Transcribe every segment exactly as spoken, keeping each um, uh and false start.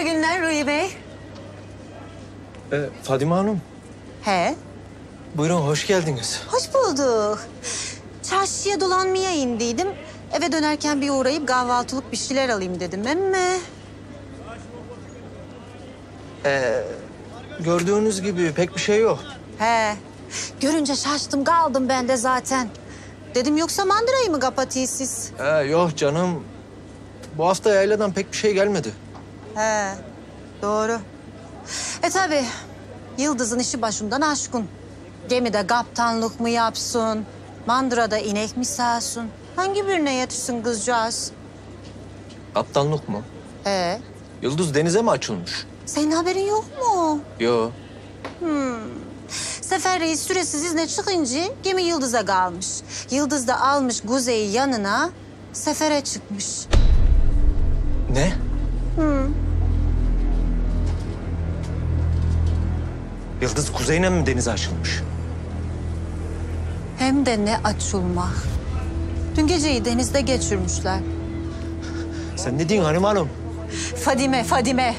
günler Ruhi Bey. Ee, Fadime Hanım, He, buyurun hoş geldiniz. hoş bulduk. Çarşıya dolanmaya indiydim. Eve dönerken bir uğrayıp kahvaltılık bir şeyler alayım dedim emme. Ee, gördüğünüz gibi pek bir şey yok. He, görünce şaştım kaldım ben de zaten. Dedim yoksa mandırayı mı kapatıyız siz? Ee, yok canım, bu hafta yayladan pek bir şey gelmedi. He, doğru. E tabii, Yıldız'ın işi başından aşkın. Gemide kaptanlık mı yapsın, mandırada inek mi sağsın? Hangi birine yetişsin kızcağız? Kaptanlık mı? He, Yıldız denize mi açılmış? senin haberin yok mu? Yok. Sefer Reis süresiz izne çıkınca gemi Yıldız'a kalmış. Yıldız da almış Kuzey'i yanına, sefere çıkmış. Ne? Hı. Yıldız kuzeyine mi denize açılmış? Hem de ne açılmak. Dün geceyi denizde geçirmişler. Sen ne diyorsun hanım hanım? Fadime, Fadime.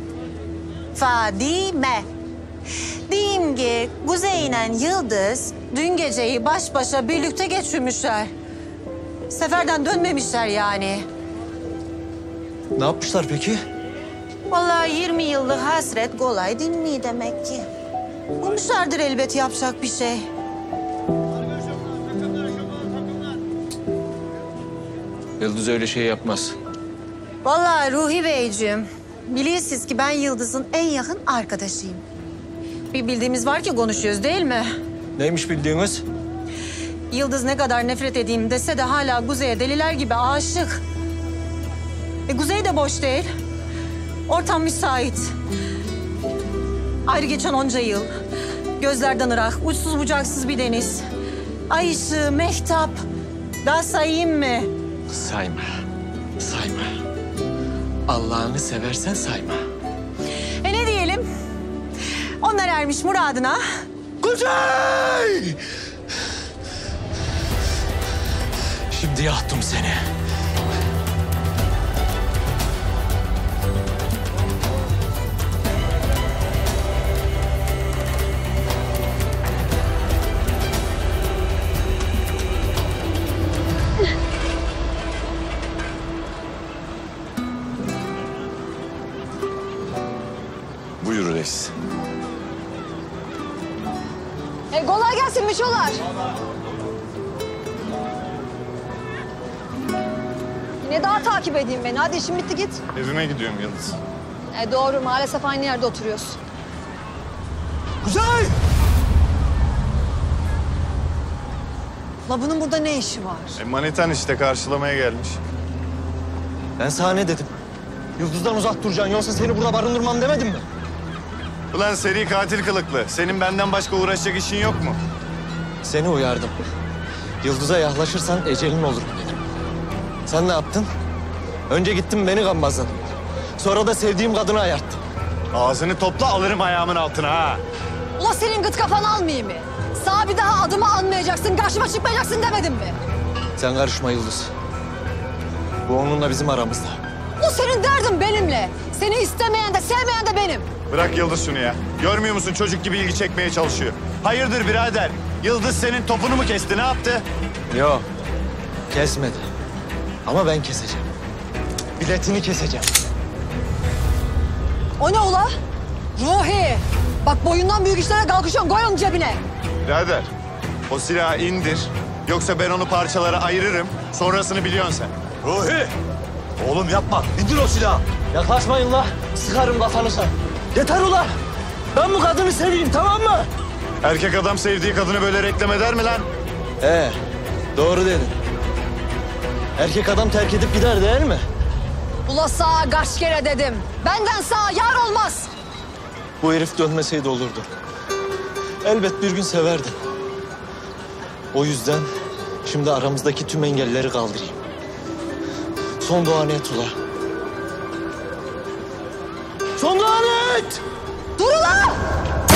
Fadime. Diyeyim ki Kuzey ile Yıldız dün geceyi baş başa birlikte geçirmişler. Seferden dönmemişler yani. Ne yapmışlar peki? Vallahi yirmi yıllık hasret kolay değil mi demek ki? Bulmuşlardır elbet yapacak bir şey. Yıldız öyle şey yapmaz. Vallahi Ruhi Beyciğim, biliyorsunuz ki ben Yıldız'ın en yakın arkadaşıyım. Bir bildiğimiz var ki konuşuyoruz değil mi? Neymiş bildiğiniz? Yıldız ne kadar nefret edeyim dese de hala Kuzey'e deliler gibi aşık. E Kuzey de boş değil. Ortam müsait. Ayrı geçen onca yıl. Gözlerden ırak, uçsuz bucaksız bir deniz. Ay ışığı, mehtap. Daha sayayım mı? Sayma. Sayma. Allah'ını seversen sayma. E ne diyelim? Onlar ermiş muradına. Kuzey! Şimdi yaktım seni. Buyur reis. E, kolay gelsin Mişolar. Yine daha takip edeyim beni. Hadi işim bitti git. Evime gidiyorum Yıldız. E, doğru maalesef aynı yerde oturuyoruz. Kuzey! La bunun burada ne işi var? E, manitan işte karşılamaya gelmiş. Ben sana ne dedim? Yıldız'dan uzak duracaksın yoksa seni burada barındırmam demedim mi? Ulan seri katil kılıklı. Senin benden başka uğraşacak işin yok mu? Seni uyardım. Yıldız'a yaklaşırsan ecelin olur dedim. Sen ne yaptın? Önce gittin beni gambazladın. Sonra da sevdiğim kadını ayarttın. Ağzını topla alırım ayağımın altına ha. Ula senin gıt kafanı almayayım mı? Sağ bir daha adımı anmayacaksın, karşıma çıkmayacaksın demedim mi? Sen karışma Yıldız. Bu onunla bizim aramızda. O senin derdin benimle. Seni istemeyen de sevmeyen de benim. Bırak Yıldız şunu ya. Görmüyor musun çocuk gibi ilgi çekmeye çalışıyor. Hayırdır birader? Yıldız senin topunu mu kesti ne yaptı? Yok, kesmedi. Ama ben keseceğim. Biletini keseceğim. O ne ula? Ruhi! Bak boyundan büyük işlere kalkışıyorsun, koy onu cebine. Birader o silahı indir. Yoksa ben onu parçalara ayırırım. Sonrasını biliyorsun sen. Ruhi! Oğlum yapma, indir o silahı. Yaklaşmayın la, sıkarım kafanıza. Yeter ula! Ben bu kadını seveyim, tamam mı? Erkek adam sevdiği kadını böyle reklam eder mi lan? Ee, doğru dedin. Erkek adam terk edip gider değil mi? Ula sağa kaç kere dedim. Benden sağa yar olmaz. Bu herif dönmeseydi olurdu. Elbet bir gün severdi. O yüzden şimdi aramızdaki tüm engelleri kaldırayım. Son duanı et ula. Son duanı et! Dur ula!